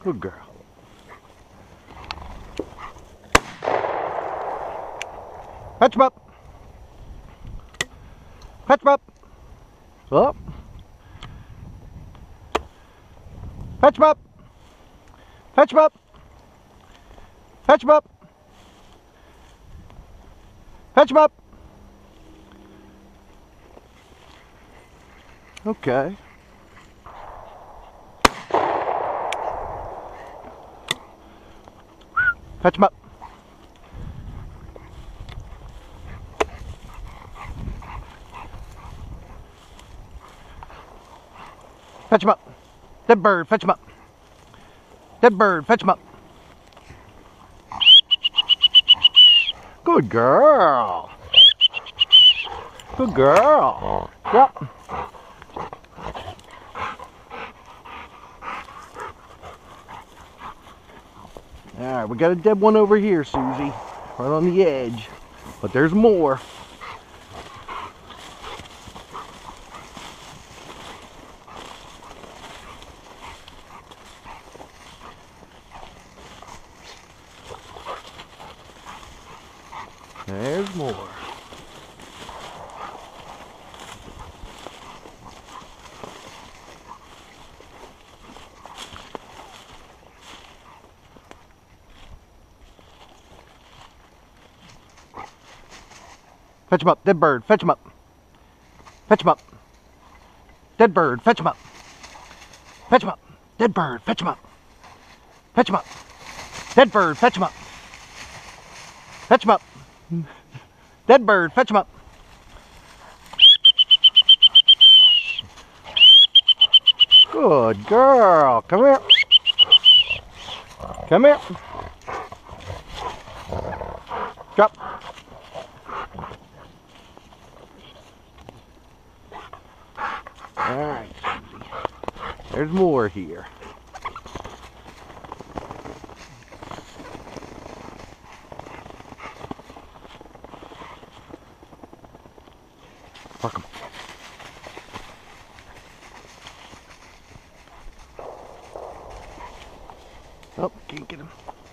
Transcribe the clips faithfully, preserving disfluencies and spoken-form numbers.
Good girl. Fetch him up. Fetch him up. Up. Fetch him up. Fetch him up. Fetch him up. Fetch him up. Okay. Fetch him up. Fetch him up. Dead bird, fetch him up. Dead bird, fetch him up. Good girl. Good girl. Yep. Alright, we got a dead one over here, Susie. Right on the edge. But there's more. There's more. Fetch him up, dead bird, fetch him up. Fetch him up. Dead bird, fetch him up. Fetch him up. Dead bird, fetch him up. Fetch him up. Dead bird, fetch him up. Fetch him up. Dead bird, fetch him up. Good girl. Come here. Come here. Drop. Alright, Susie. There's more here. Fuck 'em. Oh, can't get him.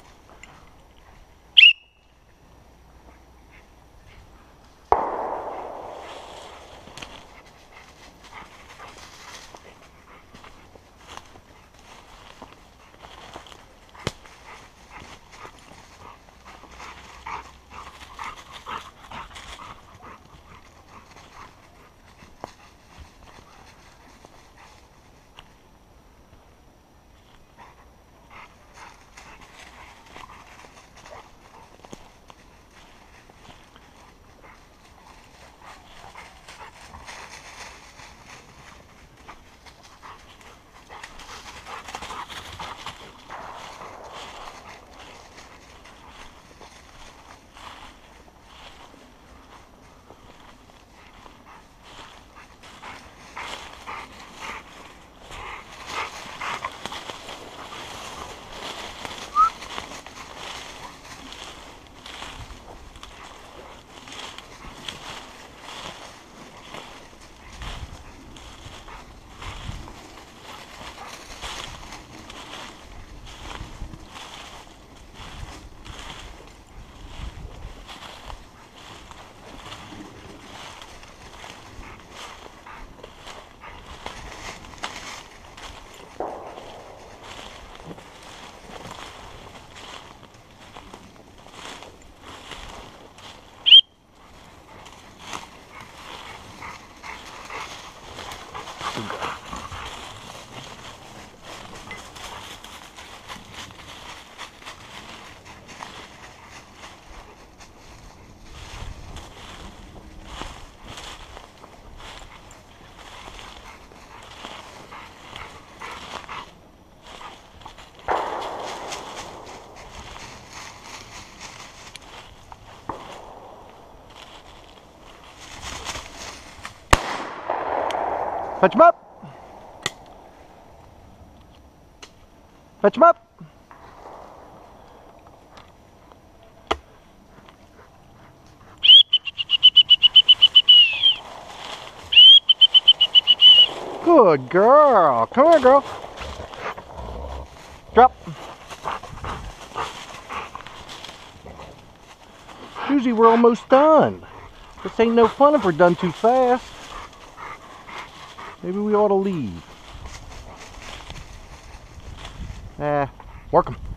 Fetch him up. Fetch him up. Good girl. Come here, girl. Drop. Susie, we're almost done. This ain't no fun if we're done too fast. Maybe we ought to leave. Eh, work 'em.